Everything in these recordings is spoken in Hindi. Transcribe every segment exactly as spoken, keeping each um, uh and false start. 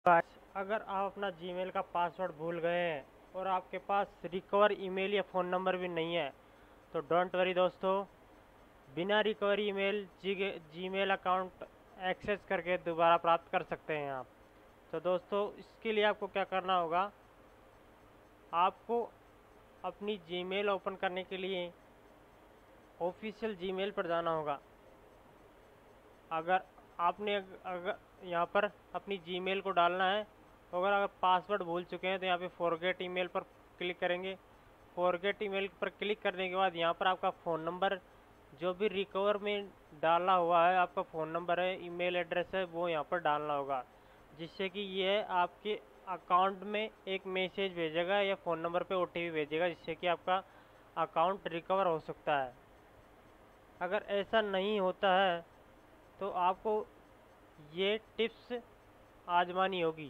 गाइस, अगर आप अपना जीमेल का पासवर्ड भूल गए हैं और आपके पास रिकवर ईमेल या फ़ोन नंबर भी नहीं है तो डोंट वरी दोस्तों। बिना recover email G Gmail account access करके दोबारा प्राप्त कर सकते हैं आप। तो दोस्तों, इसके लिए आपको क्या करना होगा, आपको अपनी जीमेल ओपन करने के लिए ऑफिशियल जीमेल पर जाना होगा। अगर आपने अग- अगर यहाँ पर अपनी जीमेल को डालना है तो अगर अगर पासवर्ड भूल चुके हैं तो यहाँ पे फॉरगेट ईमेल पर क्लिक करेंगे। फॉरगेट ईमेल पर क्लिक करने के बाद यहाँ पर आपका फ़ोन नंबर जो भी रिकवर में डाला हुआ है, आपका फ़ोन नंबर है, ईमेल एड्रेस है, वो यहाँ पर डालना होगा, जिससे कि ये आपके अकाउंट में एक मैसेज भेजेगा या फ़ोन नंबर पे ओटीपी भेजेगा, जिससे कि आपका अकाउंट रिकवर हो सकता है। अगर ऐसा नहीं होता है तो आपको ये टिप्स आजमानी होगी।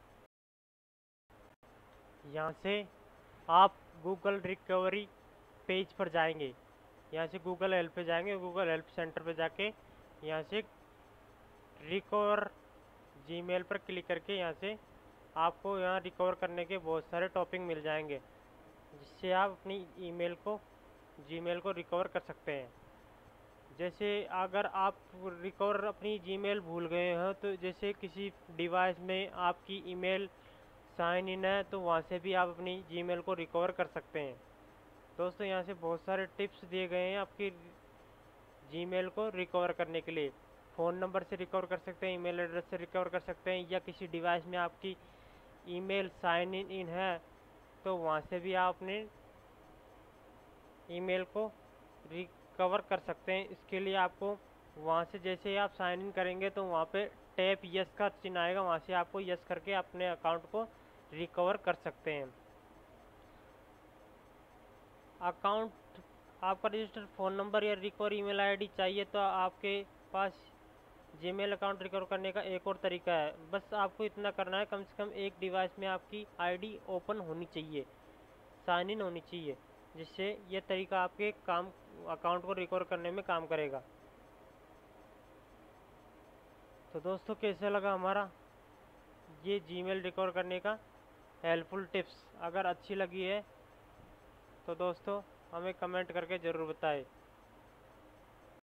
यहाँ से आप गूगल रिकवरी पेज पर जाएंगे, यहाँ से गूगल हेल्प पे जाएंगे, गूगल हेल्प सेंटर पे जाके यहाँ से रिकवर जीमेल पर क्लिक करके यहाँ से आपको यहाँ रिकवर करने के बहुत सारे टॉपिक मिल जाएंगे, जिससे आप अपनी ईमेल को जीमेल को रिकवर कर सकते हैं। जैसे अगर आप रिकवर अपनी जीमेल भूल गए हो तो जैसे किसी डिवाइस में आपकी ईमेल साइन इन है तो वहाँ से भी आप अपनी जीमेल को रिकवर कर सकते हैं। दोस्तों, यहाँ से बहुत सारे टिप्स दिए गए हैं आपकी जीमेल को रिकवर करने के लिए। फ़ोन नंबर से रिकवर कर सकते हैं, ईमेल एड्रेस से रिकवर कर सकते हैं, या किसी डिवाइस में आपकी ईमेल साइन इन इन है तो वहाँ से भी आप अपने ईमेल को रिकवर कर सकते हैं। इसके लिए आपको वहाँ से जैसे ही आप साइन इन करेंगे तो वहाँ पे टैप यस का चिन्ह आएगा, वहाँ से आपको यस करके अपने अकाउंट को रिकवर कर सकते हैं। अकाउंट आपका रजिस्टर्ड फ़ोन नंबर या रिकवर ईमेल आईडी चाहिए तो आपके पास जीमेल अकाउंट रिकवर करने का एक और तरीका है। बस आपको इतना करना है, कम से कम एक डिवाइस में आपकी आईडी ओपन होनी चाहिए, साइन इन होनी चाहिए, जिससे यह तरीका आपके काम अकाउंट को रिकवर करने में काम करेगा। तो दोस्तों, कैसा लगा हमारा ये जीमेल रिकवर करने का हेल्पफुल टिप्स? अगर अच्छी लगी है तो दोस्तों हमें कमेंट करके ज़रूर बताएं।